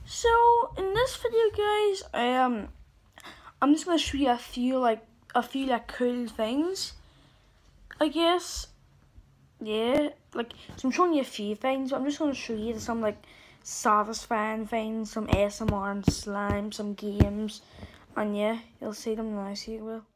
So in this video, guys, I'm just gonna show you a few cool things, I guess. Yeah, so I'm showing you a few things, but I'm just gonna show you some satisfying things, some ASMR and slime, some games, and yeah, you'll see them now. So you will.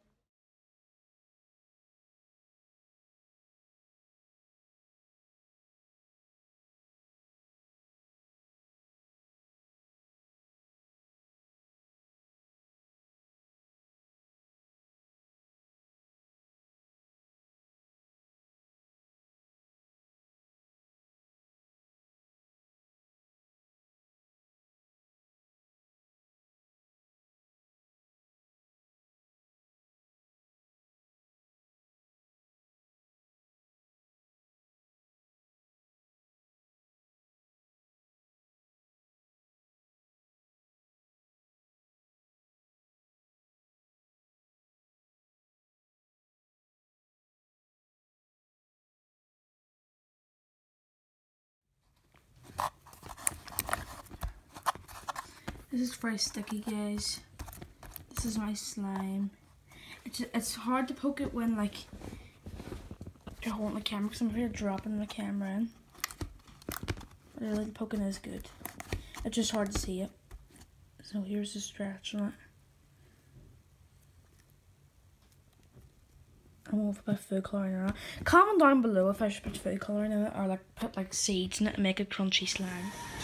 This is very sticky, guys. This is my slime. It's hard to poke it when you're holding the camera, because I'm afraid of dropping the camera in. But really, the poking is good. It's just hard to see it. So here's the stretch on it. I don't know if I put food colouring or not. Comment down below if I should put food colouring in it or put seeds in it and make a crunchy slime.